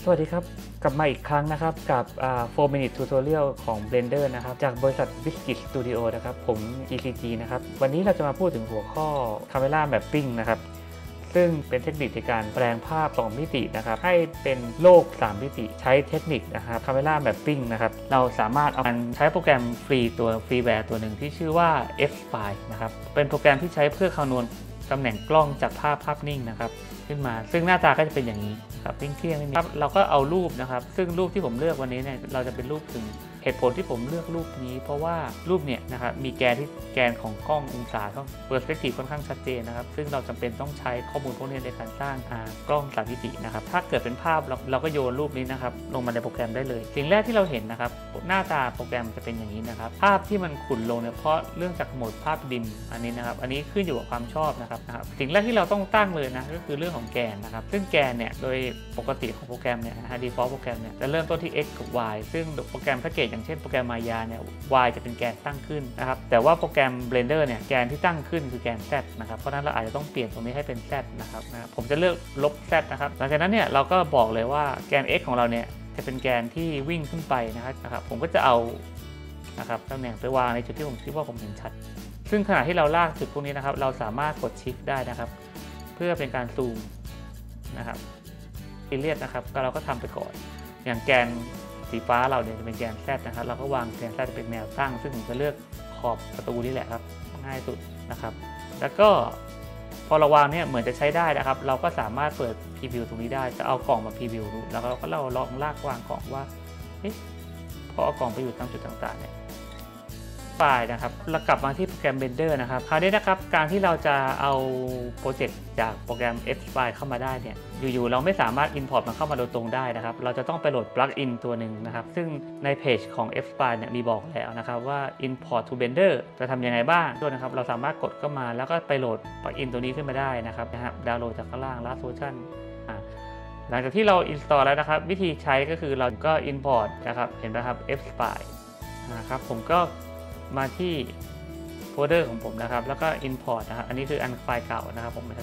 สวัสดีครับกลับมาอีกครั้งนะครับกับ4 Minute Tutorial ของ Blender นะครับจากบริษัท Biscuit Studio นะครับผม GCG นะครับวันนี้เราจะมาพูดถึงหัวข้อ Camera Mapping นะครับซึ่งเป็นเทคนิคในการแปลงภาพ2มิตินะครับให้เป็นโลก3มิติใช้เทคนิคนะครับ Camera Mapping นะครับเราสามารถเอาใช้โปรแกรมฟรีแวร์ตัวหนึ่งที่ชื่อว่า F-Spline นะครับเป็นโปรแกรมที่ใช้เพื่อคำนวณตำแหน่งกล้องจากภาพนิ่งนะครับขึ้นมาซึ่งหน้าตาก็จะเป็นอย่างนี้ครับเที่ยงๆครับเราก็เอารูปนะครับซึ่งรูปที่ผมเลือกวันนี้เนี่ยเราจะเป็นรูปถึงเหตุผลที่ผมเลือกรูปนี้เพราะว่ารูปเนี่ยนะครับมีแกนของกล้ององศาต้องเปอร์สเปกทีฟค่อนข้างชัดเจนนะครับซึ่งเราจำเป็นต้องใช้ข้อมูลพวกนี้ในการสร้างกล้อง3มิตินะครับถ้าเกิดเป็นภาพเราก็โยนรูปนี้นะครับลงมาในโปรแกรมได้เลยสิ่งแรกที่เราเห็นนะครับหน้าตาโปรแกรมจะเป็นอย่างนี้นะครับภาพที่มันขุ่นลงเนี่ยเพราะเรื่องจากโหมดภาพดิมอันนี้นะครับอันนี้ขึ้นอยู่กับความชอบนะครับสิ่งแรกที่เราต้องตั้งเลยนะก็คือเรื่องของแกนนะครับซึ่งแกนเนี่ยโดยปกติของโปรแกรมเนี่ยdefault โปรแกรมเนี่ยจะเริ่มต้นที่ x กับ y ซึ่งโปรแกรมแพ็กเกจอย่างเช่นโปรแกรม Maya เนี่ย y จะเป็นแกนตั้งขึ้นนะครับแต่ว่าโปรแกรม Blender เนี่ยแกนที่ตั้งขึ้นคือแกน z นะครับเพราะนั้นเราอาจจะต้องเปลี่ยนตรงนี้ให้เป็น z นะครับผมจะเลือกลบ z นะครับหลังจากนั้นเนี่ยเราก็บอกเลยว่าแกน x ของเราเนี่ยจะเป็นแกนที่วิ่งขึ้นไปนะครับผมก็จะเอานะครับตำแหน่งไปวางในจุดที่ผมคิดว่าผมเห็นชัดซึ่งขณะที่เราลากจุดพวกนี้นะครับเราสามารถกด Shift ได้นะครับเพื่อเป็นการซูมนะครับเรียดนะครับเราก็ทำไปก่อนอย่างแกนสีฟ้าเราเนี่ยจะเป็นแกน Z นะครับเราก็วางแกน Z เป็นแนวตั้งซึ่งผมจะเลือกขอบประตูนี่แหละครับง่ายสุดนะครับแล้วก็พอเราวางเนี่ยเหมือนจะใช้ได้นะครับเราก็สามารถเปิดพรีวิวตรงนี้ได้จะเอากล่องมาพรีวิวดูแล้วก็เราลองลากวางกล่องว่าพอเอากล่องไปอยู่ตามจุดต่างๆเนี่ยไฟล์นะครับเรากลับมาที่โปรแกรม Blender นะครับคราวนี้นะครับการที่เราจะเอาโปรเจกต์จากโปรแกรม F-Spline เข้ามาได้เนี่ยอยู่ๆเราไม่สามารถ Import มันเข้ามาโดยตรงได้นะครับเราจะต้องไปโหลด Plugin ตัวหนึ่งนะครับซึ่งในเพจของ F-Spline เนี่ยมีบอกแล้วนะครับว่า Import to Blender จะทำยังไงบ้างด้วยนะครับเราสามารถกดเข้ามาแล้วก็ไปโหลด Plugin ตัวนี้ขึ้นมาได้นะครับดาวน์โหลดจากข้างล่าง Last Version หลังจากที่เรา install แล้วนะครับวิธีใช้ก็คือเราก็ Import นะครับเห็นไหมครับ F-Spline นะครับผมก็มาที่โฟลเดอร์ของผมนะครับแล้วก็ Import นะครับอันนี้คืออันไฟล์เก่านะครับผมไม่ใช่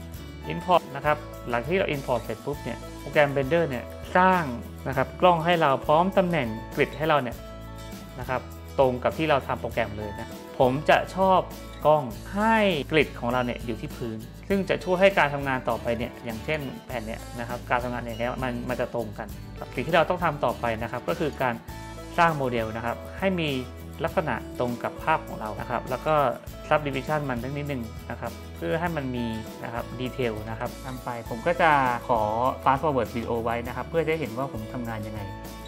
Import นะครับหลังที่เรา Import เสร็จปุ๊บเนี่ยโปรแกรม Blender เนี่ยสร้างนะครับกล้องให้เราพร้อมตำแหน่งกริดให้เราเนี่ยนะครับตรงกับที่เราทำโปรแกรมเลยนะผมจะชอบกล้องให้กริดของเราเนี่ยอยู่ที่พื้นซึ่งจะช่วยให้การทำงานต่อไปเนี่ยอย่างเช่นแผ่นเนี่ยนะครับการทำงานอย่างนี้มันจะตรงกันสิ่งที่เราต้องทำต่อไปนะครับก็คือการสร้างโมเดลนะครับให้มีลักษณะตรงกับภาพของเรานะครับแล้วก็ subdivision มันนิดนึงนะครับเพื่อให้มันมีนะครับดีเทลนะครับทำไปผมก็จะขอ fast forward video ไว้นะครับเพื่อจะเห็นว่าผมทำงานยังไง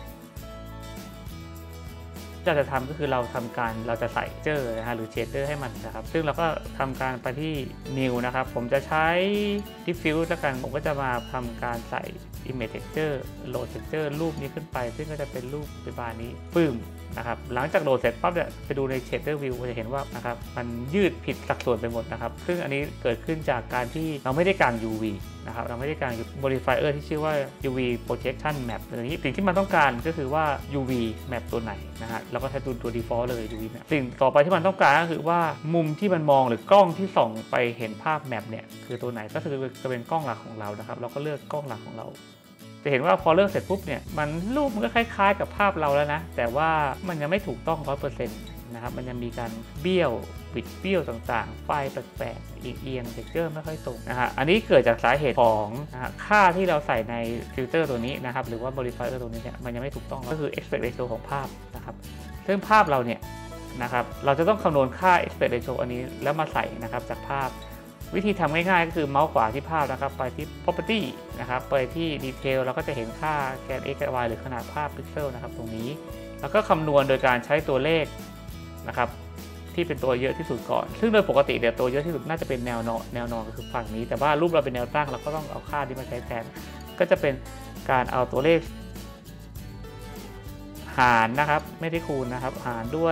จะทำก็คือเราจะใส่เจอร์นะฮะหรือเชดเดอร์ให้มันนะครับซึ่งเราก็ทำการไปที่ new นะครับผมจะใช้ diffuse แล้วกันผมก็จะมาทำการใส่ image texture load texture รูปนี้ขึ้นไปซึ่งก็จะเป็นรูปประมาณนี้ปึ้มนะครับหลังจากโหลดเสร็จปั๊บเนี่ยไปดูใน shader view จะเห็นว่านะครับมันยืดผิดสัดส่วนไปหมดนะครับซึ่งอันนี้เกิดขึ้นจากการที่เราไม่ได้กาง UV นะครับเราไม่ได้กาง modifier ที่ชื่อว่า UV projection map ตัวนี้สิ่งที่มันต้องการก็คือว่า UV map ตัวไหนนะฮะเราก็ใช้ตัว default เลย UV map สิ่งต่อไปที่มันต้องการก็คือว่ามุมที่มันมองหรือกล้องที่ส่องไปเห็นภาพแมปเนี่ยคือตัวไหนก็คือจะเป็นกล้องหลักของเรานะครับเราก็เลือกกล้องหลักของเราจะเห็นว่าพอเลือกเสร็จปุ๊บเนี่ยรูปมันก็คล้ายๆกับภาพเราแล้วนะแต่ว่ามันยังไม่ถูกต้อง 100% นะครับมันยังมีการเบี้ยวบิดเบี้ยวต่างๆไฟแปลกๆเอียงเท็กเจอร์ไม่ค่อยตรงนะฮะอันนี้เกิดจากสาเหตุของค่าที่เราใส่ในฟิลเตอร์ตัวนี้นะครับหรือว่า modifier ตัวนี้เนี่ยมันยังไม่ถูกต้องก็คือ aspect ratio ของภาพนะครับซึ่งภาพเราเนี่ยนะครับเราจะต้องคำนวณค่า aspect ratio อันนี้แล้วมาใส่นะครับจากภาพวิธีทำง่ายๆก็คือเมาส์ขวาที่ภาพนะครับไปที่ property นะครับไปที่ detail เราก็จะเห็นค่าแกน x กับ y หรือขนาดภาพพิกเซลนะครับตรงนี้แล้วก็คำนวณโดยการใช้ตัวเลขนะครับที่เป็นตัวเยอะที่สุดก่อนซึ่งโดยปกติเดี๋ยวตัวเยอะที่สุดน่าจะเป็นแนวนอนก็คือฝั่งนี้แต่ว่ารูปเราเป็นแนวตั้งเราก็ต้องเอาค่าที่มาใช้แทนก็จะเป็นการเอาตัวเลขหารนะครับไม่ได้คูณนะครับหารด้วย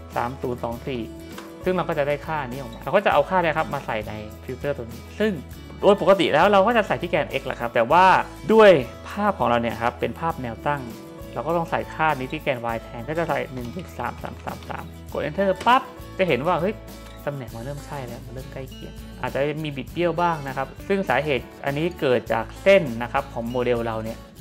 3024ซึ่งเราก็จะได้ค่านี้ออกมาเราก็จะเอาค่านี้ครับมาใส่ในฟิลเตอร์ตัวนี้ซึ่งโดยปกติแล้วเราก็จะใส่ที่แกน x แหละครับแต่ว่าด้วยภาพของเราเนี่ยครับเป็นภาพแนวตั้งเราก็ต้องใส่ค่านี้ที่แกน y แทนก็จะใส่ 1.3333 กด enter ปั๊บจะเห็นว่าเฮ้ยตำแหน่งมันเริ่มใช่แล้วมันเริ่มใกล้เคียงอาจจะมีบิดเบี้ยวบ้างนะครับซึ่งสาเหตุอันนี้เกิดจากเส้นนะครับของโมเดลเราเนี่ย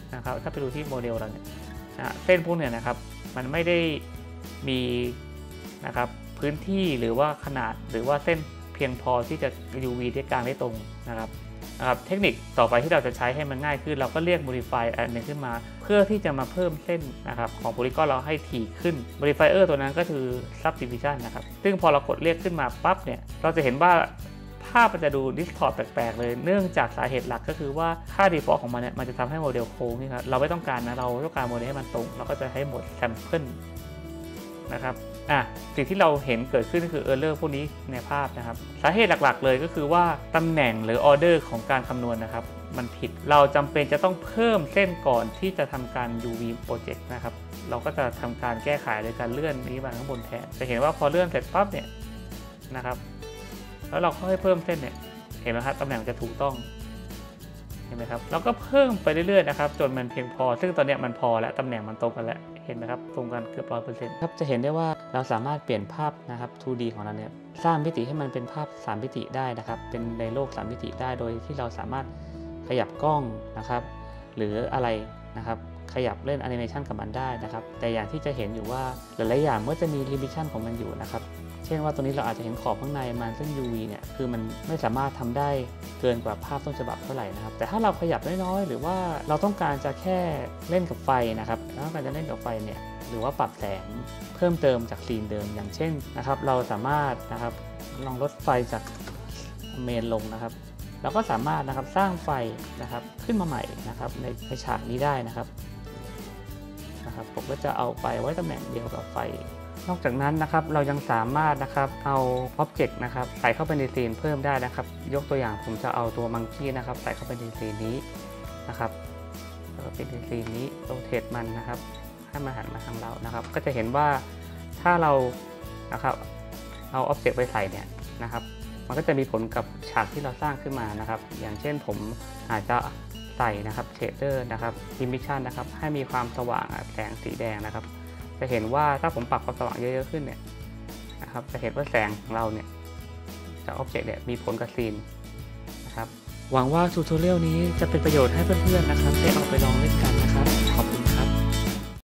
นะครับถ้าไปดูที่โมเดลเราเนี่ยเส้นพวกเนี่ยนะครับมันไม่ได้มีนะครับพื้นที่หรือว่าขนาดหรือว่าเส้นเพียงพอที่จะ UV ได้กลางได้ตรงนะครับเทคนิคต่อไปที่เราจะใช้ให้มันง่ายขึ้นเราก็เรียก Modify อันนึงขึ้นมาเพื่อที่จะมาเพิ่มเส้นนะครับของ Polygon เราให้ถี่ขึ้น Modifier ตัวนั้นก็คือ Subdivision นะครับซึ่งพอเรากดเรียกขึ้นมาปั๊บเนี่ยเราจะเห็นว่าภาพมันจะดู distort แปลกๆเลยเนื่องจากสาเหตุหลักก็คือว่าค่า default ของมันเนี่ยมันจะทำให้โมเดลโค้งนี่ครับเราไม่ต้องการนะเราต้องการโมเดลให้มันตรงเราก็จะให้โหมด Sample นะครับสิ่งที่เราเห็นเกิดขึ้นก็คือ Error พวกนี้ในภาพนะครับสาเหตุหลักๆเลยก็คือว่าตำแหน่งหรือ Order ของการคำนวณนะครับมันผิดเราจำเป็นจะต้องเพิ่มเส้นก่อนที่จะทำการ UV Project นะครับเราก็จะทำการแก้ไขโดยการเลื่อนนี้มาข้างบนแทนจะเห็นว่าพอเลื่อนเสร็จปั๊บเนี่ยนะครับแล้วเราค่อยเพิ่มเส้นเนี่ยเห็นไหมครับตำแหน่งจะถูกต้องเห็นไหมครับเราก็เพิ่มไปเรื่อยๆนะครับจนมันเพียงพอซึ่งตอนนี้มันพอแล้วตำแหน่งมันตรงกันแล้วเห็นไหมครับตรงกันเกือบ 100% ครับจะเห็นได้ว่าเราสามารถเปลี่ยนภาพนะครับ 2D ของเราเนี่ยสร้างมิติให้มันเป็นภาพ3มิติได้นะครับเป็นในโลก3มิติได้โดยที่เราสามารถขยับกล้องนะครับหรืออะไรนะครับขยับเล่นแอนิเมชันกับมันได้นะครับแต่อย่างที่จะเห็นอยู่ว่าหลายๆอย่างเมื่อจะมีลิมิชันของมันอยู่นะครับเช่นว่าตัวนี้เราอาจจะเห็นขอบข้างในมันซึ่ง UV เนี่ยคือมันไม่สามารถทำได้เกินกว่าภาพต้นฉบับเท่าไหร่นะครับแต่ถ้าเราขยับน้อยๆหรือว่าเราต้องการจะแค่เล่นกับไฟนะครับต้องการจะเล่นกับไฟเนี่ยหรือว่าปรับแสงเพิ่มเติมจากซีนเดิมอย่างเช่นนะครับเราสามารถนะครับลองลดไฟจากเมนลงนะครับเราก็สามารถนะครับสร้างไฟนะครับขึ้นมาใหม่นะครับในฉากนี้ได้นะครับผมก็จะเอาไฟไว้ตำแหน่งเดียวกับไฟนอกจากนั้นนะครับเรายังสามารถนะครับเอา Object นะครับใส่เข้าไปในซีนเพิ่มได้นะครับยกตัวอย่างผมจะเอาตัวมังคีนะครับใส่เข้าไปในซีนนี้นะครับแล้วก็เป็นในซีนนี้โรเทตมันนะครับให้มันหันมาทางเรานะครับก็จะเห็นว่าถ้าเรานะครับเอา Object ไปใส่เนี่ยนะครับมันก็จะมีผลกับฉากที่เราสร้างขึ้นมานะครับอย่างเช่นผมอาจจะใส่นะครับเชดเดอร์นะครับอิมิชันนะครับให้มีความสว่างแสงสีแดงนะครับจะเห็นว่าถ้าผมปรับความสว่างเยอะๆขึ้นเนี่ยนะครับจะเห็นว่าแสงของเราเนี่ยจากอ็อบเจกต์เนี่ยมีผลกับซีนนะครับหวังว่าทูตอเรียลนี้จะเป็นประโยชน์ให้เพื่อนๆนะครับได้เอาไปลองเล่นกันนะครับขอบคุณ